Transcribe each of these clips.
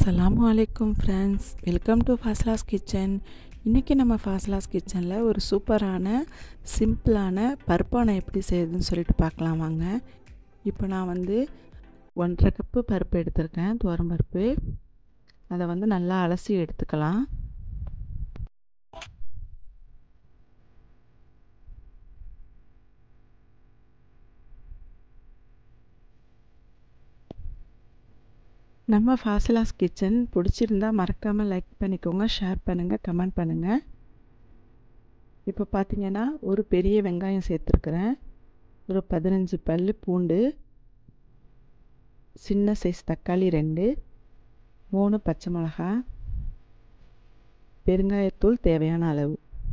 அஸ்ஸலாமு அலைக்கும் friends, welcome to Fazlas kitchen. இன்றைக்கி நம்ம ஃபாஸ்லாஸ் கிச்சனில் ஒரு சூப்பரான சிம்பிளான பருப்பானை எப்படி செய்யுதுன்னு சொல்லிட்டு பார்க்கலாம் வாங்க. இப்போ நான் 1.5 கப்பு பருப்பு எடுத்திருக்கேன், துவரம் பருப்பு. அதை நல்லா அலசி எடுத்துக்கலாம். நம்ம ஃபாஸ்லாஸ் கிச்சன் பிடிச்சிருந்தா மறக்காமல் லைக் பண்ணிக்கோங்க, ஷேர் பண்ணுங்கள், கமெண்ட் பண்ணுங்கள். இப்போ பார்த்தீங்கன்னா ஒரு பெரிய வெங்காயம் சேர்த்துருக்குறேன், ஒரு 15 பல் பூண்டு, சின்ன சைஸ் தக்காளி 2, 3 பச்சை மிளகாய், பெருங்காயத்தூள் தேவையான அளவு,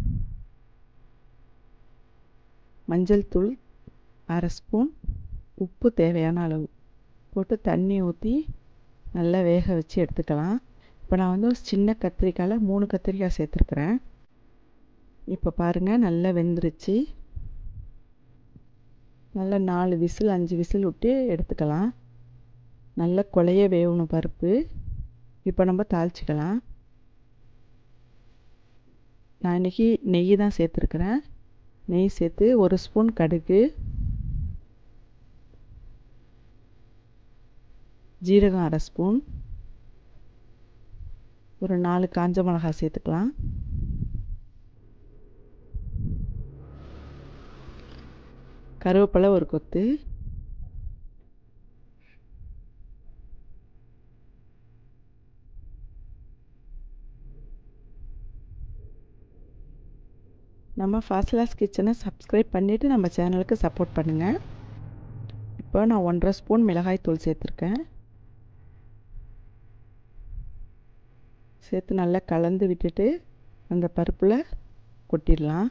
மஞ்சள் தூள் 1/2 ஸ்பூன், உப்பு தேவையான அளவு போட்டு தண்ணி ஊற்றி நல்லா வேக வச்சு எடுத்துக்கலாம். இப்போ நான் ஒரு சின்ன கத்திரிக்காயில் 3 கத்திரிக்காய் சேர்த்துருக்குறேன். இப்போ பாருங்கள், நல்லா வெந்துருச்சு. நல்லா 4 விசில் 5 விசில் விட்டு எடுத்துக்கலாம். நல்லா குழைய வேகணும் பருப்பு. இப்போ நம்ம தாளிச்சிக்கலாம். நான் இன்றைக்கி நெய் தான் சேர்த்துருக்குறேன். நெய் சேர்த்து 1 ஸ்பூன் கடுகு, ஜீரகம் 1/2 ஸ்பூன், ஒரு 4 காஞ்ச மிளகாய் சேர்த்துக்கலாம். கருவேப்பிலை ஒரு கொத்து, நம்ம ஃபாஸ்லாஸ் கிச்சனை சப்ஸ்கிரைப் பண்ணிவிட்டு நம்ம சேனலுக்கு சப்போர்ட் பண்ணுங்கள். இப்போ நான் 1.5 ஸ்பூன் மிளகாய் தூள் சேர்த்துருக்கேன். சேர்த்து நல்லா கலந்து விட்டுட்டு அந்த பருப்பில் கொட்டிடலாம்.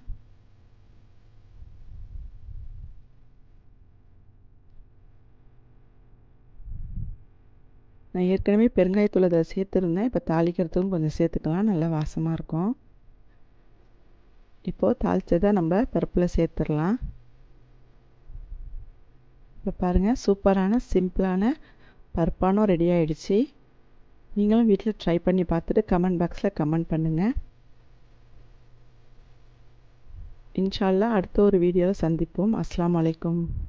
நான் ஏற்கனவே பெருங்காயத்தூள் அதை சேர்த்துருந்தேன். இப்போ தாளிக்கிறதுக்கும் கொஞ்சம் சேர்த்துக்கலாம், நல்லா வாசமாக இருக்கும். இப்போது தாளித்ததை நம்ம பருப்பில் சேர்த்துடலாம். இப்போ பாருங்கள், சூப்பரான சிம்பிளான பருப்பானம் ரெடி ஆகிடுச்சு. நீங்களும் வீட்டில் ட்ரை பண்ணி பார்த்துட்டு கமெண்ட் பாக்ஸில் கமெண்ட் பண்ணுங்கள். இன்ஷா அல்லாஹ் அடுத்த ஒரு வீடியோவில் சந்திப்போம். அஸ்ஸலாமு அலைக்கும்.